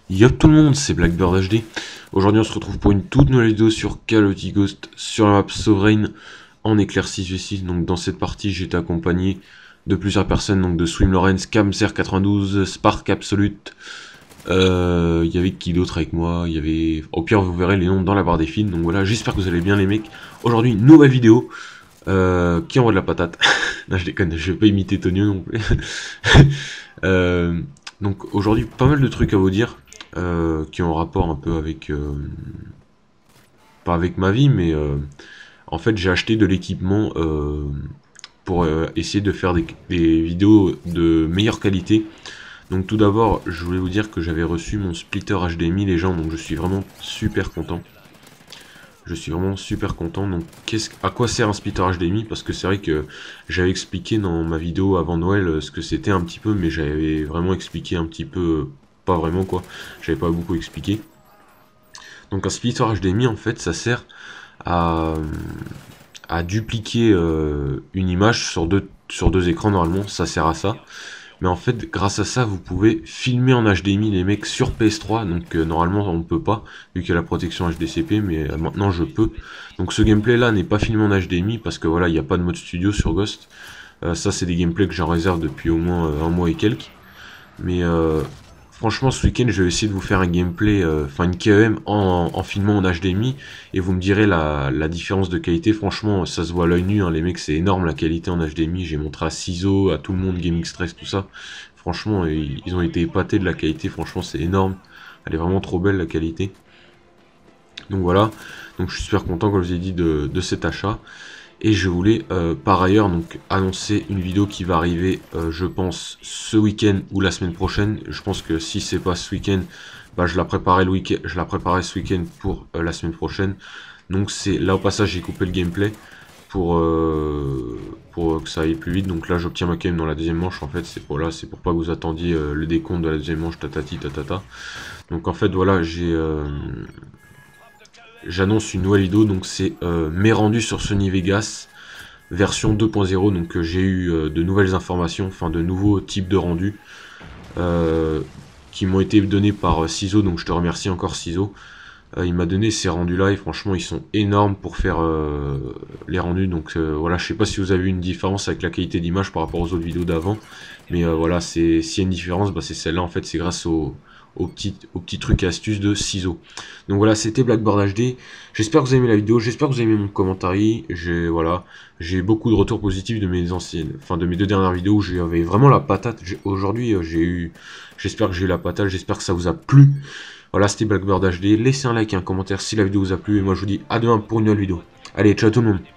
Yo tout le monde, c'est Blackbird HD. Aujourd'hui on se retrouve pour une toute nouvelle vidéo sur Call of Duty Ghost sur la map Sovereign en éclair 6v6. Donc dans cette partie j'ai été accompagné de plusieurs personnes, donc de Swim Lawrence, Camser92, Spark Absolute. Il y avait qui d'autre avec moi? Il y avait... Au pire vous verrez les noms dans la barre des fils. Donc voilà, j'espère que vous allez bien les mecs. Aujourd'hui une nouvelle vidéo qui envoie de la patate. Non je déconne, je vais pas imiter Tonio non plus. Donc aujourd'hui pas mal de trucs à vous dire. Qui ont rapport un peu avec pas avec ma vie, mais en fait j'ai acheté de l'équipement pour essayer de faire des vidéos de meilleure qualité. Donc tout d'abord je voulais vous dire que j'avais reçu mon splitter HDMI les gens, donc je suis vraiment super content. Je suis vraiment super content. Donc à quoi sert un splitter HDMI? Parce que c'est vrai que j'avais expliqué dans ma vidéo avant Noël ce que c'était un petit peu, mais j'avais vraiment expliqué un petit peu, pas vraiment quoi, j'avais pas beaucoup expliqué. Donc un splitter HDMI en fait ça sert à, à dupliquer une image sur deux écrans normalement, ça sert à ça. Mais en fait, grâce à ça, vous pouvez filmer en HDMI les mecs sur PS3. Donc normalement, on ne peut pas, vu qu'il y a la protection HDCP, mais maintenant je peux. Donc ce gameplay-là n'est pas filmé en HDMI, parce que voilà, il n'y a pas de mode studio sur Ghost. Ça, c'est des gameplays que j'en réserve depuis au moins un mois et quelques. Mais franchement, ce week-end, je vais essayer de vous faire un gameplay, enfin une KEM en filmant en HDMI, et vous me direz la différence de qualité. Franchement, ça se voit à l'œil nu, hein, les mecs, c'est énorme la qualité en HDMI. J'ai montré à Ciso, à tout le monde, Gaming Stress, tout ça. Franchement, ils ont été épatés de la qualité, franchement, c'est énorme. Elle est vraiment trop belle la qualité. Donc voilà, donc je suis super content, comme je vous ai dit, de cet achat. Et je voulais par ailleurs donc annoncer une vidéo qui va arriver, je pense, ce week-end ou la semaine prochaine. Je pense que si c'est pas ce week-end, bah, je la préparerai ce week-end pour la semaine prochaine. Donc c'est là au passage j'ai coupé le gameplay pour que ça aille plus vite. Donc là j'obtiens ma KM dans la deuxième manche en fait. C'est pour pas que vous attendiez le décompte de la deuxième manche tatati tatata. Donc en fait voilà j'annonce une nouvelle vidéo, donc c'est mes rendus sur Sony Vegas version 2.0. Donc j'ai eu de nouvelles informations, enfin de nouveaux types de rendus qui m'ont été donnés par Ciso, donc je te remercie encore Ciso. Il m'a donné ces rendus là et franchement ils sont énormes pour faire les rendus. Donc voilà, je sais pas si vous avez vu une différence avec la qualité d'image par rapport aux autres vidéos d'avant, mais voilà, s'il y a une différence, bah, c'est celle-là en fait, c'est grâce aux petits trucs et astuces de ciseaux. Donc voilà, c'était Blackboard HD. J'espère que vous avez aimé la vidéo, j'espère que vous avez aimé mon commentaire. J'ai beaucoup de retours positifs de mes anciennes, enfin de mes deux dernières vidéos où j'avais vraiment la patate. Aujourd'hui, j'espère que j'ai eu la patate, j'espère que ça vous a plu. Voilà, c'était Blackbird HD. Laissez un like et un commentaire si la vidéo vous a plu. Et moi, je vous dis à demain pour une nouvelle vidéo. Allez, ciao tout le monde.